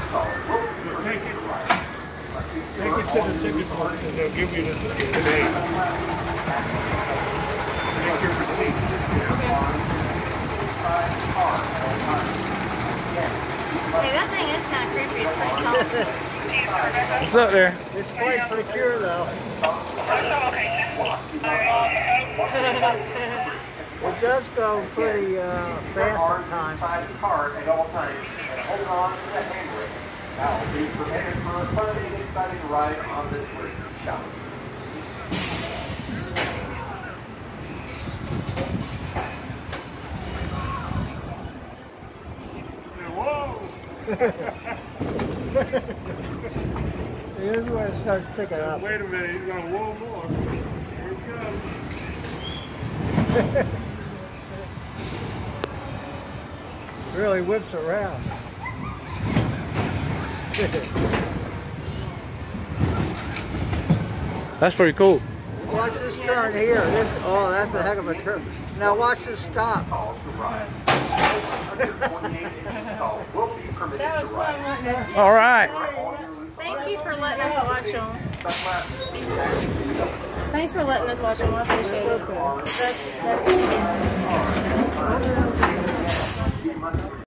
So take it to the ticket board and they'll give you the today. Take your receipt. Hey, that thing is kind of creepy. It's pretty soft. What's up there? It's quite secure though. It does go pretty fast at times. Hold on to the handbrake. That will be prepared for a fun and exciting ride on this Twister shop. Whoa! Here's where it starts picking up. Wait a minute, he's going to whoa more. Here it comes. Really whips around. That's pretty cool. Watch this turn here. Oh, that's a heck of a turn. Now watch this stop. That was fun, wasn't it? All right. Thank you for letting us watch them. Thanks for letting us watch them. I appreciate it. That's